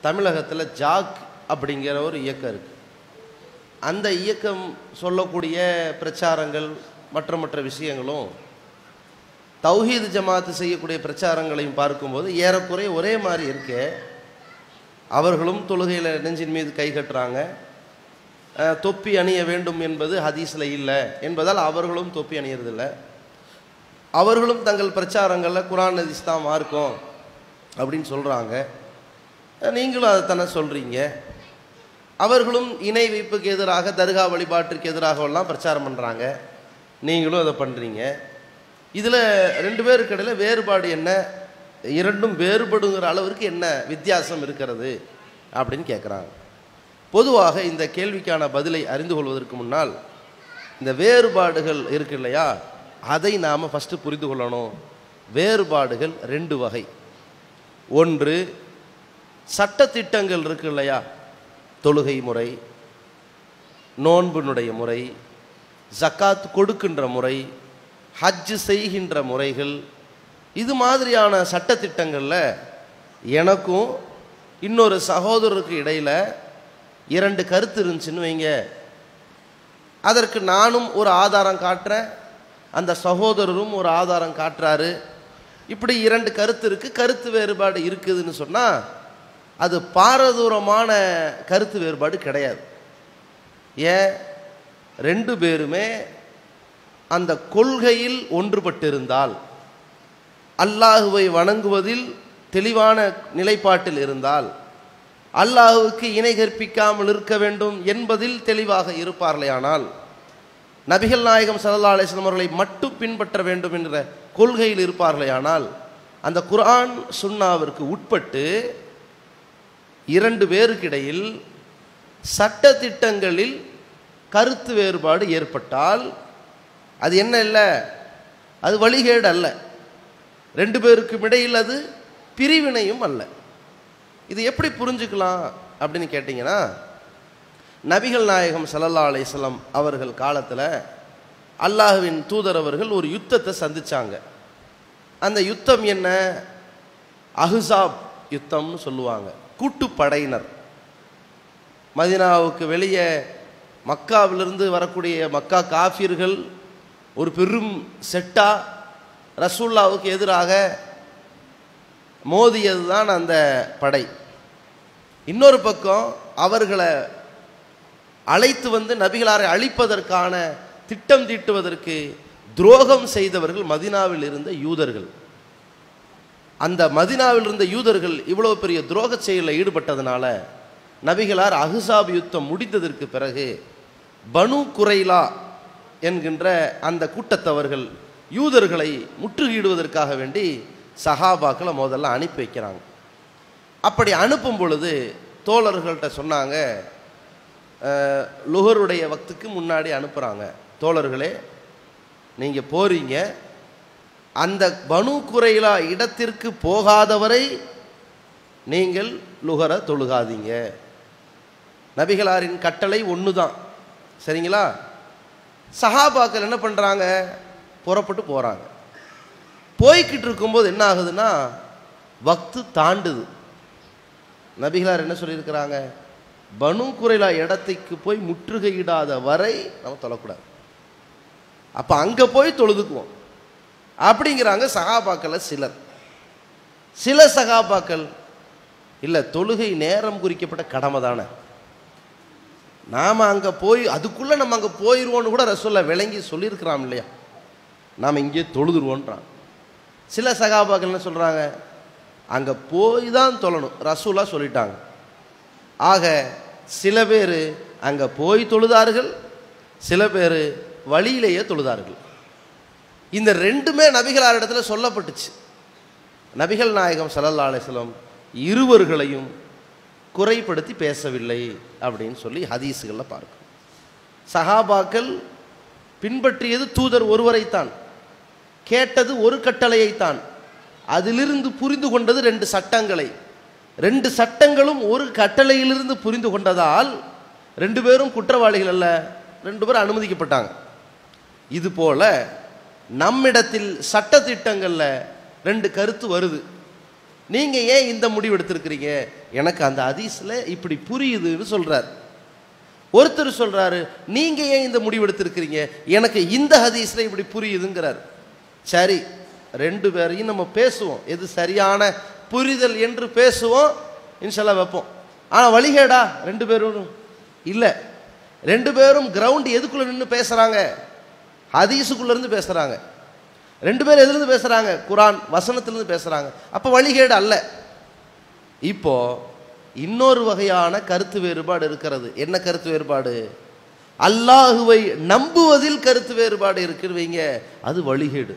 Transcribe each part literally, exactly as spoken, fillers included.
தமிழகத்தில் ஜாக் அப்படிங்கிற ஒரு இயக்கம் இருக்குது. அந்த இயக்கம் சொல்லக்கூடிய பிரச்சாரங்கள் மற்ற மற்ற விஷயங்களும் தௌஹீது ஜமாத்து செய்யக்கூடிய பிரச்சாரங்களையும் பார்க்கும்போது ஏறக்குறைய ஒரே மாதிரி இருக்கே. அவர்களும் தொழுகையில் நெஞ்சின் மீது கை கட்டுறாங்க. தொப்பி அணிய வேண்டும் என்பது ஹதீஸில் இல்லை என்பதால் அவர்களும் தொப்பி அணியறதில்லை. அவர்களும் தங்கள் பிரச்சாரங்களில் குர்ஆன் ஹதீஸ் தான் மார்க்கம் அப்படின்னு சொல்கிறாங்க. நீங்களும் அதை தானே சொல்கிறீங்க. அவர்களும் இணை வைப்புக்கு எதிராக, தர்கா வழிபாட்டிற்கு எதிராகவெல்லாம் பிரச்சாரம் பண்ணுறாங்க. நீங்களும் அதை பண்ணுறீங்க. இதில் ரெண்டு பேருக்கு இடையில் வேறுபாடு என்ன? இரண்டும் வேறுபடுங்கிற அளவிற்கு என்ன வித்தியாசம் இருக்கிறது அப்படின்னு கேட்குறாங்க. பொதுவாக இந்த கேள்விக்கான பதிலை அறிந்து கொள்வதற்கு முன்னால் இந்த வேறுபாடுகள் இருக்கு இல்லையா, அதை நாம் ஃபஸ்ட்டு புரிந்து கொள்ளணும். வேறுபாடுகள் ரெண்டு வகை. ஒன்று சட்டத்திட்டங்கள் இருக்கு இல்லையா, தொழுகை முறை, நோன்பினுடைய முறை, ஜக்காத் கொடுக்கின்ற முறை, ஹஜ் செய்கின்ற முறைகள், இது மாதிரியான சட்டத்திட்டங்களில் எனக்கும் இன்னொரு சகோதரருக்கு இடையில் இரண்டு கருத்து இருந்துச்சுன்னு வைங்க. அதற்கு நானும் ஒரு ஆதாரம் காட்டுறேன், அந்த சகோதரரும் ஒரு ஆதாரம் காட்டுறாரு. இப்படி இரண்டு கருத்து இருக்குது, கருத்து வேறுபாடு இருக்குதுன்னு சொன்னால் அது பாரதூரமான கருத்து வேறுபாடு கிடையாது. ஏன்? ரெண்டு பேருமே அந்த கொள்கையில் ஒன்றுபட்டிருந்தால், அல்லாஹுவை வணங்குவதில் தெளிவான நிலைப்பாட்டில் இருந்தால், அல்லாஹுவுக்கு இணை கற்பிக்காமல் இருக்க வேண்டும் என்பதில் தெளிவாக இருப்பார்களேயானால், நபிகள் நாயகம் ஸல்லல்லாஹு அலைஹி வஸல்லம் அவர்களை மட்டும் பின்பற்ற வேண்டும் என்ற கொள்கையில் இருப்பார்களேயானால், அந்த குர்ஆன் சுன்னாவிற்கு உட்பட்டு இரண்டு பேருக்கிடையில் சட்டத்திட்டங்களில் கருத்து வேறுபாடு ஏற்பட்டால் அது என்ன இல்லை, அது வழிகேடு அல்ல. ரெண்டு பேருக்கும் இடையில் அது பிரிவினையும் அல்ல. இது எப்படி புரிஞ்சுக்கலாம் அப்படின்னு கேட்டிங்கன்னா, நபிகள் நாயகம் ஸல்லல்லாஹு அலைஹி வஸல்லம் அவர்கள் காலத்தில் அல்லாஹ்வின் தூதர் அவர்கள் ஒரு யுத்தத்தை சந்திச்சாங்க. அந்த யுத்தம் என்ன? அஹ்ஸாப் யுத்தம்னு சொல்லுவாங்க. கூட்டுப்படையினர் மதீனாவுக்கு வெளியே மக்காவிலிருந்து வரக்கூடிய மக்கா காஃபிர்கள் ஒரு பெரும் செட்டா ரசூலுல்லாஹ்வுக்கு எதிராக மோதியது தான் அந்த படை. இன்னொரு பக்கம் அவர்களை அழைத்து வந்து நபிகளாரை அழிப்பதற்கான திட்டம் தீட்டுவதற்கு துரோகம் செய்தவர்கள் மதீனாவில் இருந்த யூதர்கள். அந்த மதீனாவில் இருந்த யூதர்கள் இவ்வளோ பெரிய துரோக செயலில் ஈடுபட்டதுனால நபிகளார் அஹ்ஸாப் யுத்தம் முடிந்ததற்கு பிறகு பனு குரைலா என்கின்ற அந்த கூட்டத்தவர்கள் யூதர்களை முற்றுகையிடுவதற்காக வேண்டி சஹாபாக்களை முதல்ல அனுப்பி வைக்கிறாங்க. அப்படி அனுப்பும் பொழுது தோழர்கள்ட்ட சொன்னாங்க, லுஹருடைய வக்துக்கு முன்னாடி அனுப்புகிறாங்க, தோழர்களே நீங்கள் போறீங்க, அந்த பனு குரைலா இடத்திற்கு போகாதவரை நீங்கள் லுஹரை தொழுகாதீங்க. நபிகளாரின் கட்டளை ஒன்று தான், சரிங்களா? சஹாபாக்கள் என்ன பண்ணுறாங்க? புறப்பட்டு போகிறாங்க. போய்கிட்டு இருக்கும்போது என்ன ஆகுதுன்னா, வக்து தாண்டுது. நபிகளார் என்ன சொல்லியிருக்கிறாங்க? பனு குரைலா இடத்துக்கு போய் முற்றுகையிடாத வரை நம்ம தொழக்கூடாது, அப்போ அங்கே போய் தொழுதுக்குவோம் அப்படிங்கிறாங்க சஹாபாக்களை சிலர். சில சஹாபாக்கள் இல்லை, தொழுகை நேரம் குறிக்கப்பட்ட கடமை தானே, நாம் அங்கே போய் அதுக்குள்ளே நம்ம அங்கே போயிடுவோன்னு கூட ரசூலுல்லாஹ் விளங்கி சொல்லியிருக்கிறான் இல்லையா, நாம் இங்கே தொழுதுருவோன்றான். சில சஹாபாக்கள் என்ன சொல்கிறாங்க? அங்கே போய் தான் தொழணும், ரசூலுல்லாஹ் சொல்லிட்டாங்க. ஆக சில பேர் அங்கே போய் தொழுதார்கள், சில பேர் வழியிலேயே தொழுதார்கள். இந்த ரெண்டுமே நபிகளார் இடத்துல சொல்லப்பட்டுச்சு. நபிகள் நாயகம் ஸல்லல்லாஹு அலைஹி வஸல்லம் இருவர்களையும் குறைப்படுத்தி பேசவில்லை அப்படின்னு சொல்லி ஹதீஸுகளில் பார்க்கும். சஹாபாக்கள் பின்பற்றியது தூதர் ஒருவரைத்தான், கேட்டது ஒரு கட்டளையைத்தான், அதிலிருந்து புரிந்து கொண்டது ரெண்டு சட்டங்களை. ரெண்டு சட்டங்களும் ஒரு கட்டளையிலிருந்து புரிந்து கொண்டதால் ரெண்டு பேரும் குற்றவாளிகள் அல்ல, ரெண்டு பேரும் அனுமதிக்கப்பட்டாங்க. இது போல நம்மிடத்தில் சட்டத்திட்டங்களில் ரெண்டு கருத்து வருது. நீங்க ஏன் இந்த முடிவு எடுத்திருக்கிறீங்க? எனக்கு அந்த ஹதீஸ்ல இப்படி புரியுதுன்னு சொல்றார். ஒருத்தர் சொல்றாரு, நீங்க ஏன் இந்த முடிவு எடுத்திருக்கிறீங்க? எனக்கு இந்த ஹதீஸ்ல இப்படி புரியுதுங்கிறார். சரி, ரெண்டு பேரையும் நம்ம பேசுவோம், எது சரியான புரிதல் என்று பேசுவோம், இன்ஷால்லா வைப்போம். ஆனா வழிகேடா ரெண்டு பேரும் இல்ல. ரெண்டு பேரும் கிரவுண்ட் எதுக்குள்ள நின்று பேசுறாங்க? ஹதீஸுக்குள்ள இருந்து பேசுறாங்க. ரெண்டு பேரும் எதுல இருந்து பேசுறாங்க? குர்ஆன் வசனத்திலிருந்து பேசுறாங்க. அப்ப வழிகேடு அல்ல. இப்போ இன்னொரு வகையான கருத்து வேறுபாடு இருக்கிறது. என்ன கருத்து வேறுபாடு? அல்லாஹுவை நம்புவதில் கருத்து வேறுபாடு இருக்குன்னு வைங்க, அது வழிகேடு.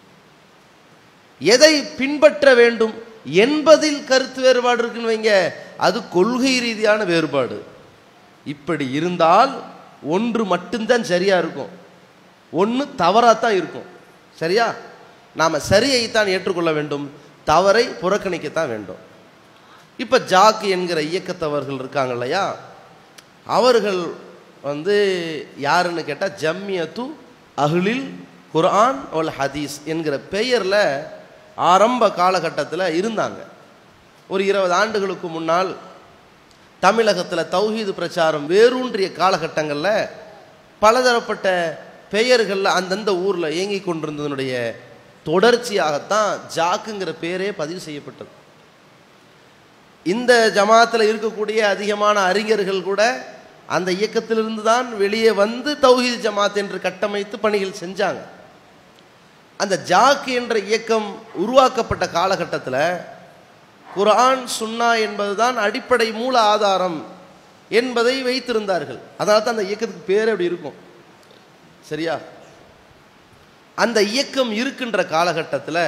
எதை பின்பற்ற வேண்டும் என்பதில் கருத்து வேறுபாடு இருக்குன்னு வைங்க, அது கொள்கை ரீதியான வேறுபாடு. இப்படி இருந்தால் ஒன்று மட்டும்தான் சரியா இருக்கும், ஒன்று தவறாத்தான் இருக்கும். சரியா? நாம சரியைத்தான் ஏற்றுக்கொள்ள வேண்டும், தவறை புறக்கணிக்கத்தான் வேண்டும். இப்ப ஜாக் என்கிற இயக்கத்தவர்கள் இருக்காங்க இல்லையா, அவர்கள் வந்து யாருன்னு கேட்டா ஜம்மியத்து அஹ்லில் குர்ஆன் வல் ஹதீஸ் என்கிற பெயர்ல ஆரம்ப காலகட்டத்தில் இருந்தாங்க. ஒரு இருபது ஆண்டுகளுக்கு முன்னால் தமிழகத்தில் தௌஹீது பிரச்சாரம் வேரூன்றிய காலகட்டங்களில் பலதரப்பட்ட பெயர்களில் அந்தந்த ஊரில் இயங்கி கொண்டிருந்ததனுடைய தொடர்ச்சியாகத்தான் ஜாக்குங்கிற பேரே பதிவு செய்யப்பட்டது. இந்த ஜமாத்தில் இருக்கக்கூடிய அதிகமான அறிஞர்கள் கூட அந்த இயக்கத்திலிருந்து தான் வெளியே வந்து தௌஹீத் ஜமாத் என்று கட்டமைத்து பணிகள் செஞ்சாங்க. அந்த ஜாக் என்ற இயக்கம் உருவாக்கப்பட்ட காலகட்டத்தில் குர்ஆன் சுன்னா என்பதுதான் அடிப்படை மூல ஆதாரம் என்பதை வைத்திருந்தார்கள். அதனால தான் அந்த இயக்கத்துக்கு பேர் அப்படி இருக்கும். சரியா? அந்த இயக்கம் இருக்கின்ற காலகட்டத்தில்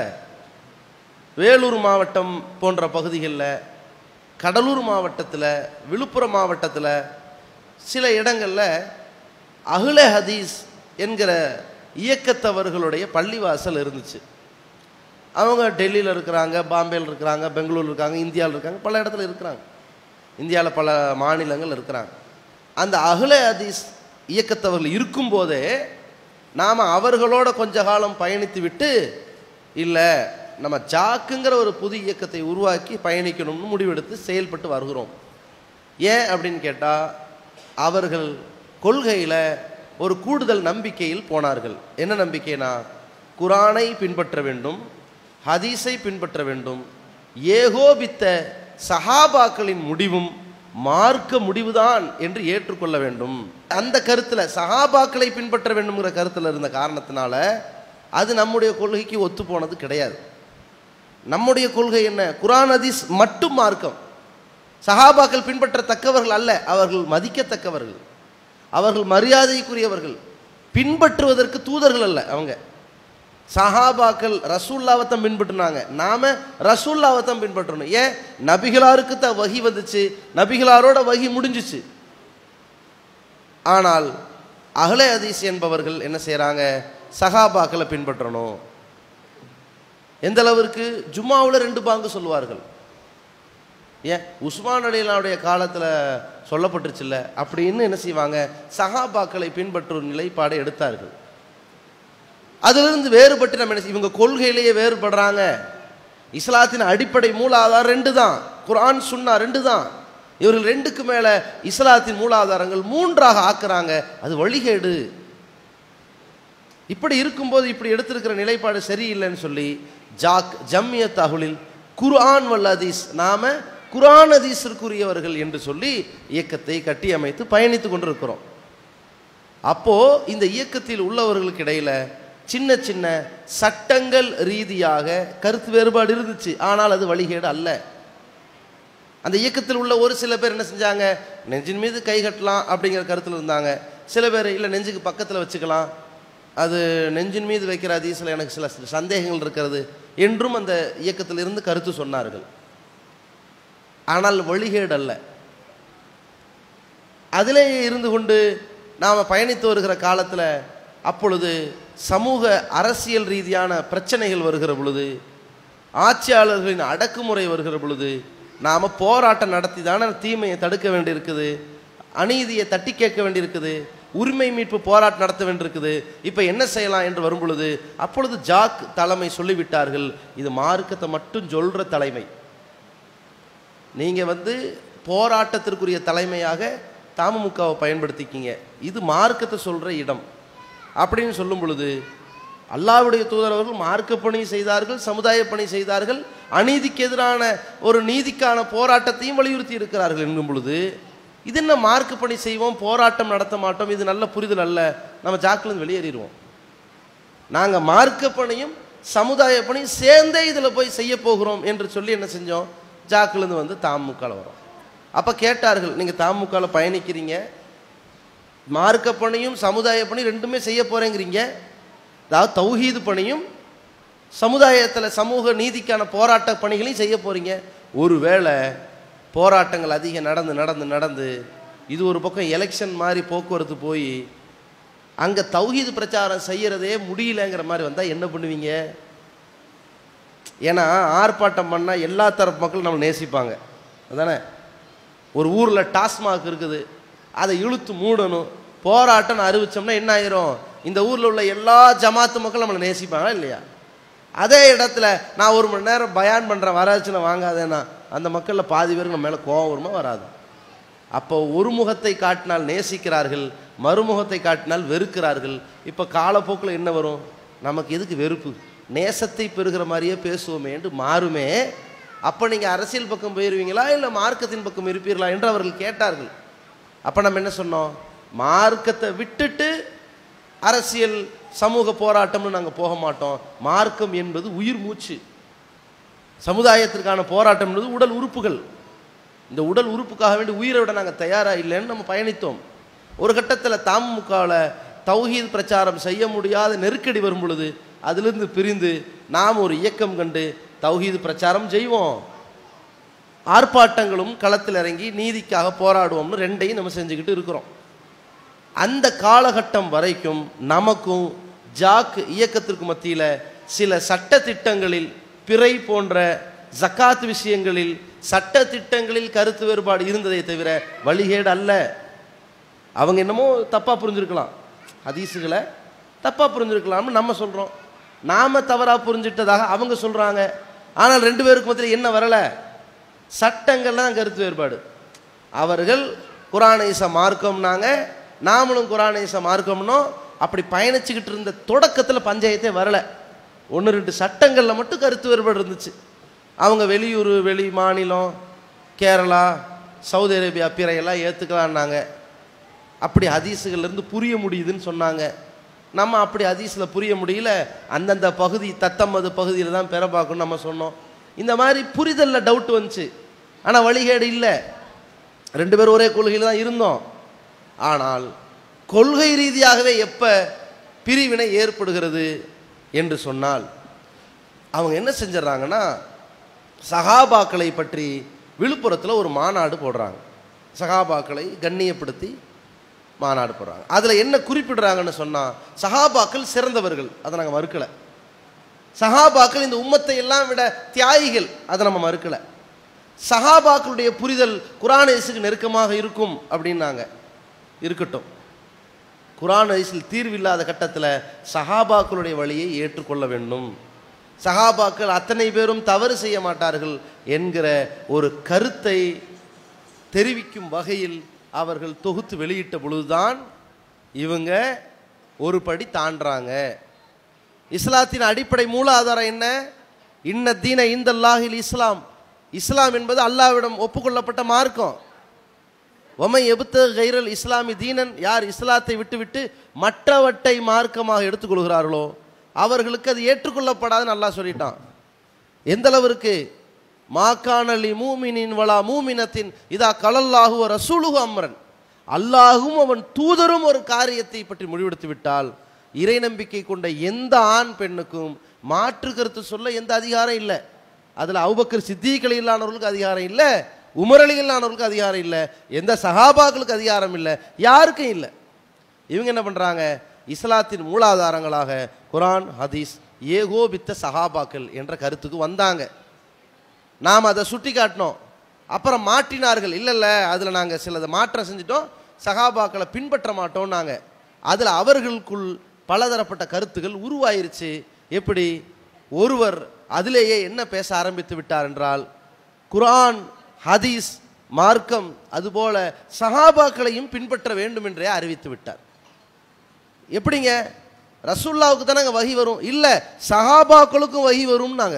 வேலூர் மாவட்டம் போன்ற பகுதிகளில், கடலூர் மாவட்டத்தில், விழுப்புரம் மாவட்டத்தில் சில இடங்களில் அஹ்லே ஹதீஸ் என்கிற இயக்கத்தவர்களுடைய பள்ளிவாசல் இருந்துச்சு. அவங்க டெல்லியில் இருக்கிறாங்க, பாம்பேயில் இருக்கிறாங்க, பெங்களூர் இருக்காங்க, இந்தியாவில் இருக்காங்க, பல இடத்துல இருக்கிறாங்க, இந்தியாவில் பல மாநிலங்கள் இருக்கிறாங்க. அந்த அஹ்லே ஹதீஸ் இயக்கத்தவர்கள் இருக்கும்போதே நாம் அவர்களோட கொஞ்ச காலம் பயணித்து விட்டு, இல்லை நம்ம ஜாக்குங்கிற ஒரு புது இயக்கத்தை உருவாக்கி பயணிக்கணும்னு முடிவெடுத்து செயல்பட்டு வருகிறோம். ஏன் அப்படின்னு கேட்டால், அவர்கள் கொள்கையில் ஒரு கூடுதல் நம்பிக்கையில் போனார்கள். என்ன நம்பிக்கைனா, குர்ஆனை பின்பற்ற வேண்டும், ஹதீஸை பின்பற்ற வேண்டும், ஏகோபித்த சஹாபாக்களின் முடிவும் மார்க்க முடிவுதான் என்று ஏற்றுக்கொள்ள வேண்டும். அந்த கருத்தில் சஹாபாக்களை பின்பற்ற வேண்டும்ங்கிற கருத்தில் இருந்த காரணத்தினால அது நம்முடைய கொள்கைக்கு ஒத்து போனது கிடையாது. நம்முடைய கொள்கை என்ன? குர்ஆன் ஹதீஸ் மட்டும் மார்க்கம். சஹாபாக்கள் பின்பற்றத்தக்கவர்கள் அல்ல, அவர்கள் மதிக்கத்தக்கவர்கள், அவர்கள் மரியாதைக்குரியவர்கள், பின்பற்றுவதற்கு தூதர்கள் அல்ல. அவங்க சஹாபாக்கள் ரசூல்லாவத்தம் பின்பற்றினாங்க, நாம ரசூல்லாவத்தம் பின்பற்றணும். ஏன்? நபிகளாருக்கு தான் வஹி வந்துச்சு, நபிகளாரோட வஹி முடிஞ்சிச்சு. ஆனால் அஹ்லே ஹதீஸ் என்பவர்கள் என்ன செய்யறாங்க? சஹாபாக்களை பின்பற்றணும். எந்த அளவிற்கு? ஜும்மாவில் ரெண்டு பாங்கு சொல்லுவார்கள். ஏன்? உஸ்மான் ரலியல்லாஹுடைய காலத்தில் சொல்லப்பட்டுருச்சுல்ல, அப்படின்னு என்ன செய்வாங்க? சஹாபாக்களை பின்பற்றும் நிலைப்பாடை எடுத்தார்கள். அதிலிருந்து வேறுபட்டு நம்ம என்ன, இவங்க கொள்கையிலேயே வேறுபடுறாங்க. இஸ்லாத்தின் அடிப்படை மூலாதாரம் ரெண்டு தான், குர்ஆன் சுன்னா ரெண்டு தான். இவர்கள் ரெண்டுக்கு மேல இஸ்லாத்தின் மூலாதாரங்கள் மூன்றாக ஆக்குறாங்க. அது வழிகேடு. இப்படி இருக்கும்போது இப்படி எடுத்திருக்கிற நிலைப்பாடு சரியில்லைன்னு சொல்லி ஜாக் ஜம்மியத் அஹ்லில் குர்ஆன் வல் ஹதீஸ், நாம குர்ஆன் ஹதீஸிற்குரியவர்கள் என்று சொல்லி இயக்கத்தை கட்டி அமைத்து பயணித்து கொண்டிருக்கிறோம். அப்போ இந்த இயக்கத்தில் உள்ளவர்களுக்கு இடையில சின்ன சின்ன சட்டங்கள் ரீதியாக கருத்து வேறுபாடு இருந்துச்சு. ஆனால் அது வழிகேடு அல்ல. அந்த இயக்கத்தில் உள்ள ஒரு சில பேர் என்ன செஞ்சாங்க? நெஞ்சின் மீது கை கட்டலாம் அப்படிங்கிற கருத்தில் இருந்தாங்க. சில பேர் இல்லை, நெஞ்சுக்கு பக்கத்தில் வச்சுக்கலாம், அது நெஞ்சின் மீது வைக்கிற ஹதீஸில் எனக்கு சில சந்தேகங்கள் இருக்கிறது என்றும் அந்த இயக்கத்தில் இருந்து கருத்து சொன்னார்கள். ஆனால் வழிகேடு அல்ல. அதிலே இருந்து கொண்டு நாம் பயணித்து வருகிற காலத்தில் அப்பொழுது சமூக அரசியல் ரீதியான பிரச்சனைகள் வருகிற பொழுது, ஆட்சியாளர்களின் அடக்குமுறை வருகிற பொழுது நாம் போராட்டம் நடத்தி தானே தீமையை தடுக்க வேண்டியிருக்குது, அநீதியை தட்டி கேட்க வேண்டியிருக்குது, உரிமை மீட்பு போராட்டம் நடத்த வேண்டியிருக்குது. இப்போ என்ன செய்யலாம் என்று வரும் பொழுது அப்பொழுது ஜாக் தலைமை சொல்லிவிட்டார்கள், இது மார்க்கத்தை மட்டும் சொல்கிற தலைமை, நீங்கள் வந்து போராட்டத்திற்குரிய தலைமையாக தமுமுகவை பயன்படுத்திக்கிங்க, இது மார்க்கத்தை சொல்கிற இடம் அப்படின்னு சொல்லும் பொழுது, அல்லாஹ்வுடைய தூதர் அவர்கள் மார்க்க பணி செய்தார்கள், சமுதாய பணி செய்தார்கள், அநீதிக்கு எதிரான ஒரு நீதிக்கான போராட்டத்தையும் வலியுறுத்தி இருக்கிறார்கள் என்கும் பொழுது, இது என்ன மார்க்க பணி செய்வோம், போராட்டம் நடத்த மாட்டோம், இது நல்ல புரிதல் அல்ல, நம்ம ஜாக்கிலிருந்து வெளியேறிடுவோம். நாங்கள் மார்க்க பணியும் சமுதாய பணியும் சேர்ந்தே இதில் போய் செய்ய போகிறோம் என்று சொல்லி என்ன செஞ்சோம், ஜாக்கிலிருந்து வந்து தமுகவில் வரோம். அப்போ கேட்டார்கள், நீங்கள் தமுகவில் பயணிக்கிறீங்க, மார்க்க பணியும் சமுதாய பணி ரெண்டுமே செய்ய போகிறேங்கிறீங்க, அதாவது தௌஹீது பணியும் சமுதாயத்தில் சமூக நீதிக்கான போராட்ட பணிகளையும் செய்ய போகிறீங்க. ஒருவேளை போராட்டங்கள் அதிகம் நடந்து நடந்து நடந்து இது ஒரு பக்கம் எலெக்ஷன் மாதிரி போக்குவரத்து போய் அங்கே தௌஹீது பிரச்சாரம் செய்கிறதே முடியலங்கிற மாதிரி வந்தால் என்ன பண்ணுவீங்க? ஏன்னா ஆர்ப்பாட்டம் பண்ணால் எல்லா தரப்பு மக்களும் நம்ம நேசிப்பாங்க, அதானே? ஒரு ஊரில் டாஸ்மாக் இருக்குது, அதை இழுத்து மூடணும், போராட்டம் அறிவிச்சோம்னா என்ன ஆயிரும், இந்த ஊரில் உள்ள எல்லா ஜமாத்து மக்கள் நம்மளை நேசிப்பாங்களா இல்லையா? அதே இடத்துல நான் ஒரு மணி நேரம் பயான் பண்ணுறேன், வராச்சுன்னா வாங்காதேன்னா அந்த மக்களில் பாதி பேருக்கு நம்ம மேலே கோபம் வருமா வராது? அப்போ ஒரு முகத்தை காட்டினால் நேசிக்கிறார்கள், மறுமுகத்தை காட்டினால் வெறுக்கிறார்கள். இப்போ காலப்போக்கில் என்ன வரும், நமக்கு எதுக்கு வெறுப்பு, நேசத்தை பெறுகிற மாதிரியே பேசுவோமே என்று மாறுமே. அப்போ நீங்கள் அரசியல் பக்கம் போயிடுவீங்களா இல்லை மார்க்கத்தின் பக்கம் இருப்பீர்களா என்று அவர்கள் கேட்டார்கள். அப்போ நம்ம என்ன சொன்னோம், மார்க்கத்தை விட்டுட்டு அரசியல் சமூக போராட்டம்னு நாங்கள் போக மாட்டோம். மார்க்கம் என்பது உயிர் மூச்சு, சமுதாயத்திற்கான போராட்டம் என்பது உடல் உறுப்புகள். இந்த உடல் உறுப்புக்காக வேண்டி உயிரை விட நாங்கள் தயாராக இல்லைன்னு நம்ம பயணித்தோம். ஒரு கட்டத்தில் தமுகவில் தௌஹீத் பிரச்சாரம் செய்ய முடியாத நெருக்கடி வரும் பொழுது அதிலிருந்து பிரிந்து நாம் ஒரு இயக்கம் கண்டு தௌஹீது பிரச்சாரம் செய்வோம், ஆர்ப்பாட்டங்களும் களத்தில் இறங்கி நீதிக்காக போராடுவோம்னு ரெண்டையும் நம்ம செஞ்சுக்கிட்டு இருக்கிறோம். அந்த காலகட்டம் வரைக்கும் நமக்கும் ஜாக் இயக்கத்திற்கு மத்தியில் சில சட்ட திட்டங்களில், பிறை போன்ற ஜக்காத் விஷயங்களில் சட்ட திட்டங்களில் கருத்து வேறுபாடு இருந்ததை தவிர வழிகேடு அல்ல. அவங்க என்னமோ தப்பாக புரிஞ்சிருக்கலாம், ஹதீஸுகளை தப்பாக புரிஞ்சிருக்கலாம்னு நம்ம சொல்கிறோம், நாம் தவறாக புரிஞ்சிட்டதாக அவங்க சொல்கிறாங்க. ஆனால் ரெண்டு பேருக்கு மத்தியில் என்ன வரலை, சட்டங்கள்லாம் கருத்து வேறுபாடு. அவர்கள் குர்ஆனீச மார்க்கம்னாங்க, நாமளும் குர்ஆனீச மார்க்கம்னோம். அப்படி பயணிச்சுக்கிட்டு இருந்த தொடக்கத்தில் பஞ்சாயத்தே வரலை, ஒன்று ரெண்டு சட்டங்களில் மட்டும் கருத்து வேறுபாடு இருந்துச்சு. அவங்க வெளியூர், வெளி மாநிலம், கேரளா, சவுதி அரேபியா பிறையெல்லாம் ஏற்றுக்கலான்னாங்க. அப்படி ஹதீஸுகள்லேருந்து புரிய முடியுதுன்னு சொன்னாங்க. நம்ம அப்படி ஹதீஸில் புரிய முடியல, அந்தந்த பகுதி தத்தமது பகுதியில் தான் பெற பார்க்கணும்னு நம்ம சொன்னோம். இந்த மாதிரி புரிதலில் டவுட் வந்துச்சு, ஆனால் வழிகேடு இல்லை, ரெண்டு பேரும் ஒரே கொள்கையில் தான் இருந்தோம். ஆனால் கொள்கை ரீதியாகவே எப்போ பிரிவினை ஏற்படுகிறது என்று சொன்னால், அவங்க என்ன செஞ்சிடறாங்கன்னா, சஹாபாக்களை பற்றி விழுப்புரத்தில் ஒரு மாநாடு போடுறாங்க, சஹாபாக்களை கண்ணியப்படுத்தி மாநாடு போடுறாங்க. அதில் என்ன குறிப்பிடுறாங்கன்னு சொன்னால், சஹாபாக்கள் சிறந்தவர்கள், அதை நாங்கள் மறுக்கலை. சஹாபாக்கள் இந்த உம்மத்தை எல்லாம் விட தியாகிகள், அதை நம்ம மறுக்கலை. சஹாபாக்களுடைய புரிதல் குர்ஆன் ஹதீஸுக்கு நெருக்கமாக இருக்கும் அப்படின்னாங்க. இருக்கட்டும், குர்ஆன் ஹதீஸில் தீர்வில்லாத கட்டத்தில் சஹாபாக்களுடைய வழியை ஏற்றுக்கொள்ள வேண்டும், சஹாபாக்கள் அத்தனை பேரும் தவறு செய்ய மாட்டார்கள் என்கிற ஒரு கருத்தை தெரிவிக்கும் வகையில் அவர்கள் தொகுத்து வெளியிட்ட பொழுதுதான் இவங்க ஒரு படி தாண்டாங்க. இஸ்லாத்தின் அடிப்படை மூல ஆதாரம் என்ன, இன்ன தீன இந்தல்லாஹில் இஸ்லாம், இஸ்லாம் என்பது அல்லாஹ்விடம் ஒப்புக்கொள்ளப்பட்ட மார்க்கம். ஒமை எபுத்த கைரல் இஸ்லாமி தீனன், யார் இஸ்லாத்தை விட்டுவிட்டு மற்றவற்றை மார்க்கமாக எடுத்துக்கொள்கிறார்களோ அவர்களுக்கு அது ஏற்றுக்கொள்ளப்படாதுன்னு அல்லாஹ் சொல்லிட்டான். எந்த அளவிற்கு, மாக்கானலி மூமினின் வலா மூமினத்தின் இதா கலல்லாஹு ரசூலுஹு அம்ரன், அல்லாஹும் அவன் தூதரும் ஒரு காரியத்தை பற்றி முடிவெடுத்து விட்டால் இறை நம்பிக்கை கொண்ட எந்த ஆண் பெண்ணுக்கும் மாற்று கருத்து சொல்ல எந்த அதிகாரம் இல்லை. அதில் அபூபக்கர் சித்தீக் ரலியல்லாஹு அதிகாரம் இல்லை, உமர் ரலியல்லாஹு அதிகாரம் இல்லை, எந்த சஹாபாக்களுக்கு அதிகாரம் இல்லை, யாருக்கும் இல்லை. இவங்க என்ன பண்ணுறாங்க, இஸ்லாத்தின் மூலாதாரங்களாக குர்ஆன் ஹதீஸ் ஏகோபித்த சஹாபாக்கள் என்ற கருத்துக்கு வந்தாங்க. நாம் அதை சுட்டி காட்டினோம், அப்புறம் மாற்றினார்கள். இல்லை இல்லை அதில் நாங்கள் சிலதை மாற்றம் செஞ்சிட்டோம், சஹாபாக்களை பின்பற்ற மாட்டோம் நாங்கள். அதில் அவர்களுக்குள் பலதரப்பட்ட கருத்துகள் உருவாயிருச்சு. எப்படி, ஒருவர் அதிலேயே என்ன பேச ஆரம்பித்து விட்டார் என்றால், குர்ஆன் ஹதீஸ், மார்க்கம், அதுபோல சஹாபாக்களையும் பின்பற்ற வேண்டும் என்றே அறிவித்து விட்டார். எப்படிங்க? ரசூலுல்லாவுக்கு தானே அங்கே வஹி வரும், இல்லை சஹாபாக்களுக்கும் வஹி வரும்னாங்க.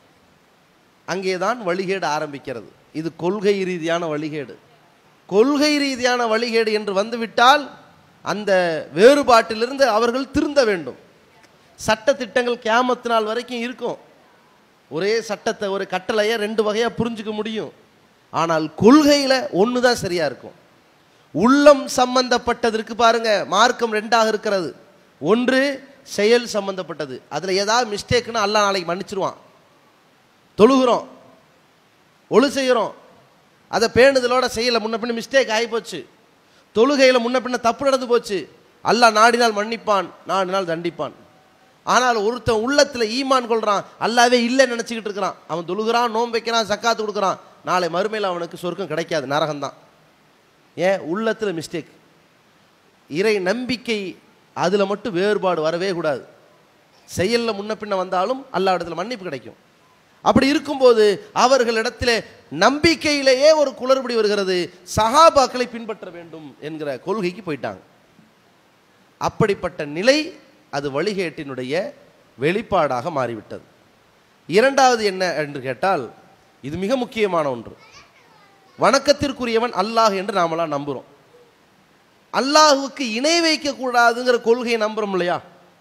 அங்கேதான் வழிகேடு ஆரம்பிக்கிறது. இது கொள்கை ரீதியான வழிகேடு. கொள்கை ரீதியான வழிகேடு என்று வந்துவிட்டால் அந்த வேறுபாட்டிலிருந்து அவர்கள் திருந்த வேண்டும். சட்ட திட்டங்கள் கியாமத்து நாள் வரைக்கும் இருக்கும். ஒரே சட்டத்தை, ஒரு கட்டளையை ரெண்டு வகையாக புரிஞ்சுக்க முடியும். ஆனால் கொள்கையில் ஒன்று தான் சரியா இருக்கும். உள்ளம் சம்பந்தப்பட்டதற்கு பாருங்க, மார்க்கம் ரெண்டாக இருக்கிறது. ஒன்று செயல் சம்பந்தப்பட்டது. அதில் ஏதாவது மிஸ்டேக்னா அல்லாஹ் நாளைக்கு மன்னிச்சிருவான். தொழுகிறோம், ஒழு செய்கிறோம், அதை பேணுதலோட செய்யல, முன்ன பின்ன மிஸ்டேக் ஆகி போச்சு. தொழுகையில் முன்ன பின்ன தப்பு நடந்து போச்சு, அல்லாஹ் நாடினால் மன்னிப்பான், நாடினால் தண்டிப்பான். ஆனால் ஒருத்தன் உள்ளத்தில் ஈமான் கொள்றான், அல்லாவே இல்லைன்னு நினச்சிக்கிட்டு இருக்கிறான். அவன் தொழுகிறான், நோன்பு வைக்கிறான், சக்காத்து கொடுக்குறான், நாளை மறுமையில் அவனுக்கு சொர்க்கம் கிடைக்காது, நரகம்தான். ஏன்? உள்ளத்தில் மிஸ்டேக். இறை நம்பிக்கை அதில் மட்டும் வேறுபாடு வரவே கூடாது. செயலில் முன்ன பின்ன வந்தாலும் அல்லாஹ் இடத்துல மன்னிப்பு கிடைக்கும். அப்படி இருக்கும்போது அவர்களிடத்தில் நம்பிக்கையிலேயே ஒரு குளறுபடி வருகிறது. சஹாபாக்களை பின்பற்ற வேண்டும் என்கிற கொள்கைக்கு போயிட்டாங்க. அப்படிப்பட்ட நிலை அது வழிகேட்டினுடைய வெளிப்பாடாக மாறிவிட்டது. இரண்டாவது என்ன என்று கேட்டால், இது மிக முக்கியமான ஒன்று. வணக்கத்திற்குரியவன் அல்லாஹ் என்று நாமெல்லாம் நம்புகிறோம். அல்லாஹுக்கு இணை வைக்கக்கூடாதுங்கிற கொள்கையை நம்புறோம் இல்லையா?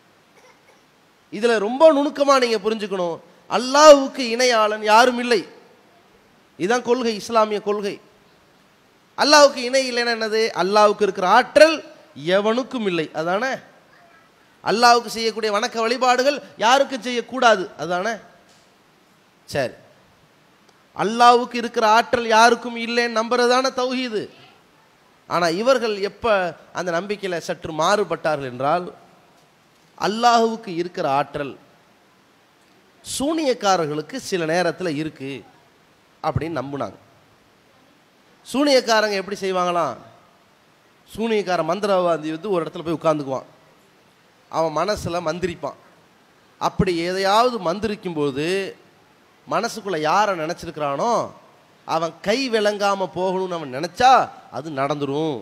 இதில் ரொம்ப நுணுக்கமாக நீங்கள் புரிஞ்சுக்கணும். அல்லாஹுக்கு இணையாளன் யாரும் இல்லை, இதுதான் கொள்கை, இஸ்லாமிய கொள்கை. அல்லாஹுக்கு இணை இல்லைன்னா என்னது? அல்லாஹுக்கு இருக்கிற ஆற்றல் எவனுக்கும் இல்லை, அதானே? அல்லாஹுக்கு செய்யக்கூடிய வணக்க வழிபாடுகள் யாருக்கும் செய்யக்கூடாது, அதானே? சரி, அல்லாஹுக்கு இருக்கிற ஆற்றல் யாருக்கும் இல்லைன்னு நம்புறதான தௌஹீது. ஆனால் இவர்கள் எப்போ அந்த நம்பிக்கையில் சற்று மாறுபட்டார்கள் என்றால், அல்லாஹுவுக்கு இருக்கிற ஆற்றல் சூனியக்காரர்களுக்கு சில நேரத்தில் இருக்கு அப்படின்னு நம்புனாங்க. சூனியக்காரங்க எப்படி செய்வாங்களாம்? சூனியக்கார மந்திரவாதி வந்து ஒரு இடத்துல போய் உட்காந்துக்குவான், அவன் மனசில் மந்திரிப்பான். அப்படி எதையாவது மந்திரிக்கும்போது மனசுக்குள்ளே யாரை நினச்சிருக்கிறானோ அவன் கை விளங்காமல் போகணும்னு அவன் நினச்சா அது நடந்துடும்.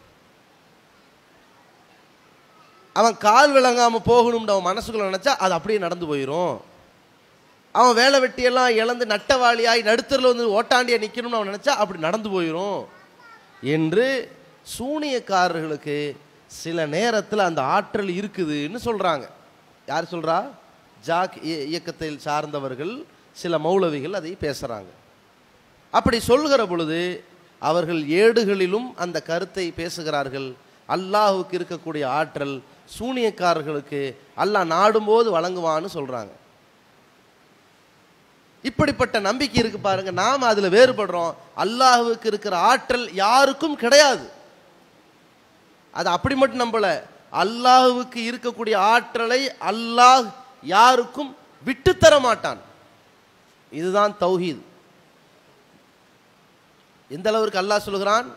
அவன் கால் விளங்காமல் போகணும்னு அவன் மனசுக்குள்ளே நினச்சா அது அப்படியே நடந்து போயிடும். அவன் வேலை வெட்டியெல்லாம் இழந்து நட்டவாளியாய் நடுத்தரில் வந்து ஓட்டாண்டியாக நிற்கணும்னு அவன் நினச்சா அப்படி நடந்து போயிடும் என்று சூனியக்காரர்களுக்கு சில நேரத்தில் அந்த ஆற்றல் இருக்குதுன்னு சொல்கிறாங்க. யார் சொல்கிறா? ஜாக் இயக்கத்தில் சார்ந்தவர்கள், சில மௌலவிகள் அதை பேசுகிறாங்க. அப்படி சொல்கிற பொழுது அவர்கள் ஏடுகளிலும் அந்த கருத்தை பேசுகிறார்கள். அல்லாஹுக்கு இருக்கக்கூடிய ஆற்றல் சூனியக்காரர்களுக்கு அல்லாஹ் நாடும்போது வழங்குவான்னு சொல்கிறாங்க. இப்படிப்பட்ட நம்பிக்கை இருக்கு பாருங்க. நாம் அதில் வேறுபடுறோம். அல்லாஹுக்கு இருக்கிற ஆற்றல் யாருக்கும் கிடையாது. அது அப்படி மட்டும் நம்பல, அல்லாஹுக்கு இருக்கக்கூடிய ஆற்றலை அல்லாஹ் யாருக்கும் விட்டுத்தர மாட்டான். இதுதான் தௌஹீத். எந்த அளவிற்கு அல்லாஹ் சொல்கிறான்?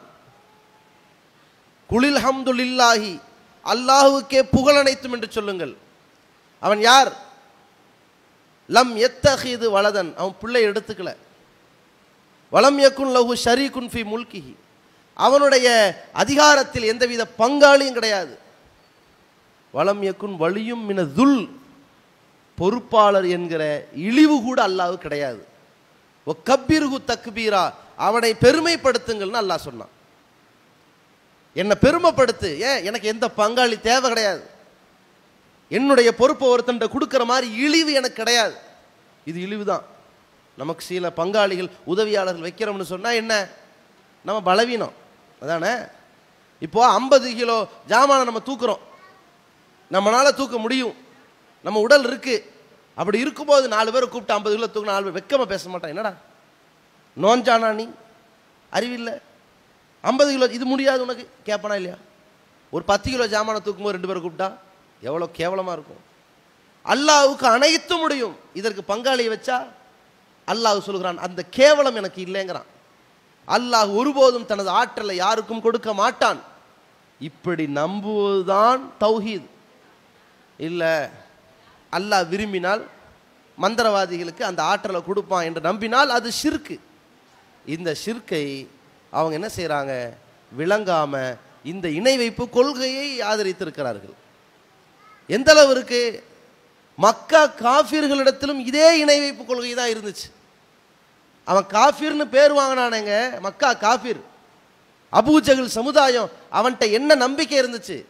குலில் ஹம்துலில்லாஹி, அல்லாஹுக்கே புகழ் அனைத்தும் என்று சொல்லுங்கள். அவன் யார்? லம் எத்தஹிது வலதன், அவன் பிள்ளை எடுத்துக்கல. வலம் யக்குன் லஹு ஷரீகுன் ஃபி முல்கிஹி, அவனுடைய அதிகாரத்தில் எந்தவித பங்காளியும் கிடையாது. வலம் யக்குன் வலியும் மின துல், பொறுப்பாளர் என்கிற இழிவு கூட அல்லாஹ் கிடையாது. ஒ கப்பீருகு தக்பீரா, அவனை பெருமைப்படுத்துங்கள்னு அல்லாஹ் சொன்னான். என்னை பெருமைப்படுத்து. ஏன்? எனக்கு எந்த பங்காளி தேவை கிடையாது. என்னுடைய பொறுப்பை ஒருத்தன்ட்ட கொடுக்குற மாதிரி இழிவு எனக்கு கிடையாது. இது இழிவு தான். நமக்கு சில பங்காளிகள், உதவியாளர்கள் வைக்கிறோம்னு சொன்னால் என்ன? நம்ம பலவீனம், அதானே? இப்போ ஐம்பது கிலோ ஜாமான நம்ம தூக்குறோம், நம்மளால் தூக்க முடியும், நம்ம உடல் இருக்கு. அப்படி இருக்கும்போது நாலு பேரை கூப்பிட்டு ஐம்பது கிலோ தூக்க, நாலு பேர் வெக்கமாக பேச மாட்டான். என்னடா நோஞ்சானா நீ, அறிவில்லை, ஐம்பது கிலோ இது முடியாது உனக்கு கேட்பானா இல்லையா? ஒரு பத்து கிலோ ஜாமான தூக்கும்போது ரெண்டு பேரை கூப்பிட்டா எவ்வளோ கேவலமாக இருக்கும். அல்லாஹ்வுக்கு அனைத்து முடியும், இதற்கு பங்காளியை வச்சா அல்லாஹ் சொல்கிறான் அந்த கேவலம் எனக்கு இல்லைங்கிறான். அல்லாஹ் ஒருபோதும் தனது ஆற்றலை யாருக்கும் கொடுக்க மாட்டான். இப்படி நம்புவதுதான் தௌஹீத். இல்லை அல்லாஹ் விரும்பினால் மந்திரவாதிகளுக்கு அந்த ஆற்றலை கொடுப்பான் என்று நம்பினால் அது ஷிர்க்கு. இந்த ஷிர்கை அவங்க என்ன செய்கிறாங்க, விளங்காம இந்த இணை வைப்பு கொள்கையை ஆதரித்திருக்கிறார்கள். எந்த அளவிற்கு மக்கா காஃபிர்களிடத்திலும் இதே இணை வைப்பு கொள்கை தான் இருந்துச்சு. அவன் காஃபிர்னு பேர் வாங்கினானுங்க, மக்கா காஃபிர். அபூஜஹல் சமுதாயம், அவன்கிட்ட என்ன நம்பிக்கை இருந்துச்சு?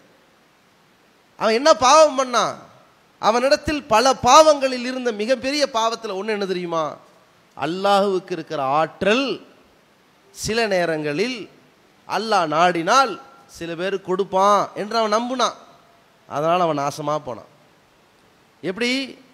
அவன் என்ன பாவம் பண்ணான்? அவனிடத்தில் பல பாவங்களில் இருந்த மிகப்பெரிய பாவத்தில் ஒன்று என்ன தெரியுமா? அல்லாஹுவுக்கு இருக்கிற ஆற்றல் சில நேரங்களில் அல்லாஹ் நாடினால் சில பேர் கொடுப்பான் என்று அவன் நம்புனான். அதனால் அவன் நாசமாக போனான். எப்படி?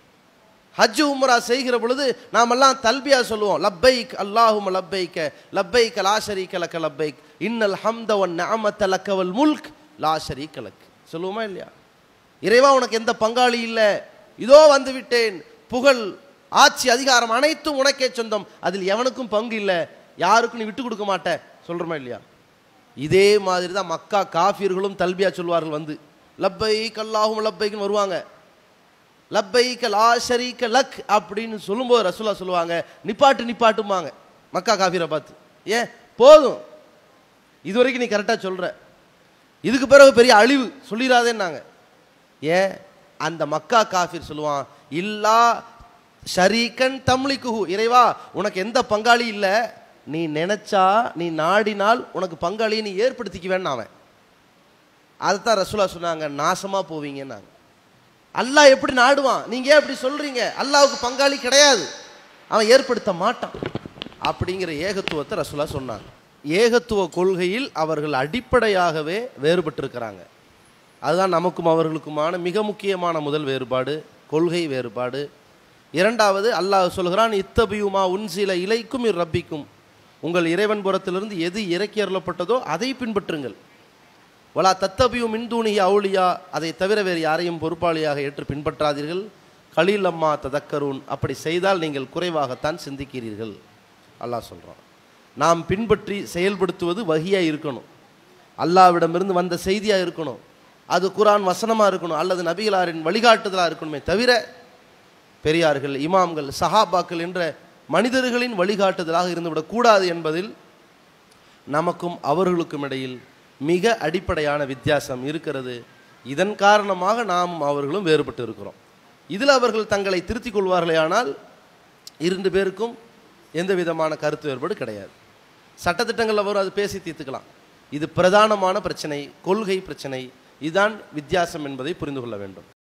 ஹஜ் உம்ரா செய்கிற பொழுது நாமெல்லாம் தல்பியா சொல்லுவோம், லப்பைக் அல்லாஹும்ம லப்பைக்க லப்பைக்க லா ஷரீக லக லப்பைக் இன்னல் ஹம்த வன் நிஅமத லக வல் முல்க் லா ஷரீக லக். சொல்லுவோமா இல்லையா? இறைவா உனக்கு எந்த பங்காளி இல்லை, இதோ வந்து விட்டேன், புகழ் ஆட்சி அதிகாரம் அனைத்தும் உனக்கே சொந்தம், அதில் எவனுக்கும் பங்கு இல்லை, யாருக்கும் நீ விட்டு கொடுக்க மாட்ட, சொல்கிறோமா இல்லையா? இதே மாதிரி தான் மக்கா காஃபிர்களும் தல்பியா சொல்வார்கள். வந்து லப்பைக் அல்லாஹும்ம லப்பைக்னு வருவாங்க. லப்பைக்க லா ஷரீக லக் அப்படின்னு சொல்லும்போது ரசூலுல்லாஹ் சொல்லுவாங்க, நிப்பாட்டு நிப்பாட்டுமாங்க மக்கா காஃபிரை பார்த்து. ஏன் போதும், இது வரைக்கும் நீ கரெக்டாக சொல்கிற, இதுக்கு பிறகு பெரிய அழிவு சொல்லிடாதேன்னாங்க. ஏன்? அந்த மக்கா காஃபிர் சொல்லுவான், இல்லா ஷரீகன் தம்லிக்குஹு, இறைவா உனக்கு எந்த பங்காளி இல்லை, நீ நினைச்சா நீ நாடினால் உனக்கு பங்காளியை நீ ஏற்படுத்திக்குவேன்னு அவன். அதைத்தான் ரசூலுல்லாஹ் சொன்னாங்க, நாசமா போவீங்கன்னாங்க. அல்லாஹ் எப்படி நாடுவான்? நீங்க ஏன் அப்படி சொல்றீங்க? அல்லாஹ்வுக்கு பங்காளி கிடையாது, அவன் ஏற்படுத்த மாட்டான் அப்படிங்கிற ஏகத்துவத்தை ரசூலுல்லாஹ் சொன்னாங்க. ஏகத்துவ கொள்கையில் அவர்கள் அடிப்படையாகவே வேறுபட்டிருக்கிறாங்க. அதுதான் நமக்கும் அவர்களுக்குமான மிக முக்கியமான முதல் வேறுபாடு, கொள்கை வேறுபாடு. இரண்டாவது, அல்லாஹ் சொல்கிறான், இத்தபியுமா உன்சில இலைக்கும் ரப்பிக்கும், உங்கள் இறைவன் புறத்திலிருந்து எது இறக்கி அருளப்பட்டதோ அதை பின்பற்றுங்கள். வலா தத்தபியும் மின்தூனிய அவுளியா, அதை தவிர வேறு யாரையும் பொறுப்பாளியாக ஏற்று பின்பற்றாதீர்கள். கலீல் அம்மா ததக்கரூன், அப்படி செய்தால் நீங்கள் குறைவாகத்தான் சிந்திக்கிறீர்கள். அல்லாஹ் சொல்கிறான், நாம் பின்பற்றி செயல்படுத்துவது வஹியாக இருக்கணும், அல்லாஹ்விடமிருந்து வந்த செய்தியாக இருக்கணும், அது குர்ஆன் வசனமாக இருக்கணும், அல்லது நபிகளாரின் வழிகாட்டுதலாக இருக்கணுமே தவிர பெரியார்கள், இமாம்கள், சஹாபாக்கள் என்ற மனிதர்களின் வழிகாட்டுதலாக இருந்துவிடக்கூடாது என்பதில் நமக்கும் அவர்களுக்கும் இடையில் மிக அடிப்படையான வித்தியாசம் இருக்கிறது. இதன் காரணமாக நாம் அவர்களும் வேறுபட்டு இருக்கிறோம். இதில் அவர்கள் தங்களை திருத்திக் கொள்வார்களே, ஆனால் இரண்டு பேருக்கும் எந்த விதமான கருத்து வேறுபாடு கிடையாது. சட்டத்திட்டங்களில் வரும், அது பேசி தீர்த்துக்கலாம். இது பிரதானமான பிரச்சனை, கொள்கை பிரச்சனை. இதுதான் வித்தியாசம் என்பதை புரிந்து கொள்ள வேண்டும்.